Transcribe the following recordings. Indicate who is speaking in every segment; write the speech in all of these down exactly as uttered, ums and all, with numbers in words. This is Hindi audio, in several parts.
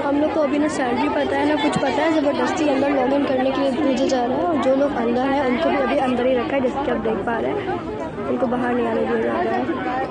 Speaker 1: हम लोग को अभी ना सैलरी पता है ना कुछ पता है, ज़बरदस्ती अंदर लॉग इन करने के लिए भेजा जा रहा है और जो लोग अंदर हैं उनको भी अभी अंदर ही रखा है, जैसे कि आप देख पा रहे हैं, उनको बाहर नहीं आने दिया जा रहा है।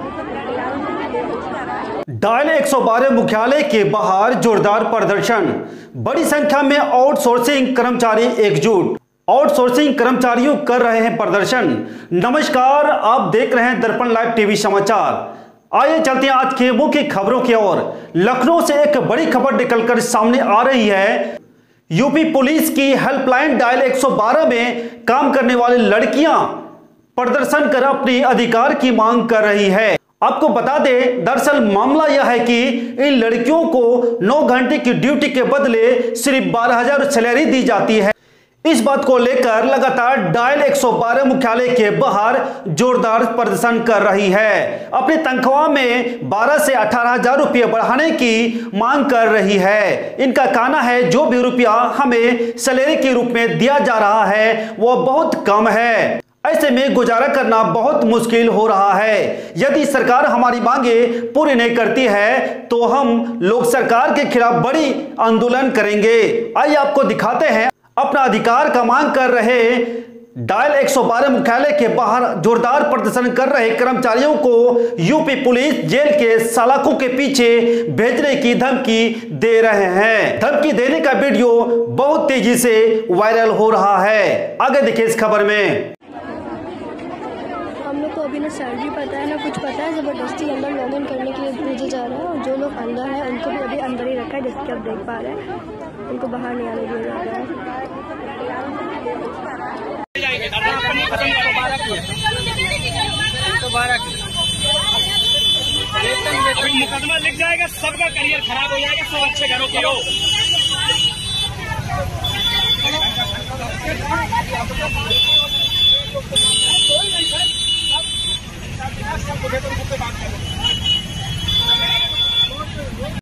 Speaker 2: डायल एक सौ बारह मुख्यालय के बाहर जोरदार प्रदर्शन, बड़ी संख्या में आउटसोर्सिंग कर्मचारी एकजुट, आउटसोर्सिंग कर्मचारियों कर रहे हैं प्रदर्शन। नमस्कार, आप देख रहे हैं दर्पण लाइव टीवी समाचार। आइए चलते हैं आज के मुख्य खबरों की ओर। लखनऊ से एक बड़ी खबर निकलकर सामने आ रही है। यूपी पुलिस की हेल्पलाइन डायल एक सौ बारह में काम करने वाली लड़कियां प्रदर्शन कर अपनी अधिकार की मांग कर रही है। आपको बता दें, दरअसल मामला यह है कि इन लड़कियों को नौ घंटे की ड्यूटी के बदले सिर्फ बारह हजार सैलरी दी जाती है। इस बात को लेकर लगातार डायल एक सौ बारह मुख्यालय के बाहर जोरदार प्रदर्शन कर रही है। अपनी तनख्वाह में बारह से अठारह हजार रुपये बढ़ाने की मांग कर रही है। इनका कहना है जो भी रुपया हमें सैलरी के रूप में दिया जा रहा है वो बहुत कम है। ऐसे में गुजारा करना बहुत मुश्किल हो रहा है। यदि सरकार हमारी मांगे पूरी नहीं करती है तो हम लोग सरकार के खिलाफ बड़ी आंदोलन करेंगे। आइए आपको दिखाते हैं अपना अधिकार का मांग कर रहे डायल एक सौ बारह मुख्यालय के बाहर जोरदार प्रदर्शन कर रहे कर्मचारियों को यूपी पुलिस जेल के सलाखों के पीछे भेजने की धमकी दे रहे हैं। धमकी देने का वीडियो बहुत तेजी से वायरल हो रहा है। आगे देखिए इस खबर में।
Speaker 1: हम लोग को अभी ना सैलरी पता है ना कुछ पता है, ज़बरदस्ती अंदर लॉग इन करने के लिए भेजा जा रहा है और जो लोग अंदर हैं उनको भी अभी अंदर ही रखा है, जैसे कि आप देख पा रहे हैं, उनको बाहर नहीं आने दिया जा रहा है।
Speaker 3: मुकदमा लिख जाएगा, सबका करियर खराब हो जाएगा, सब अच्छे घरों के हो।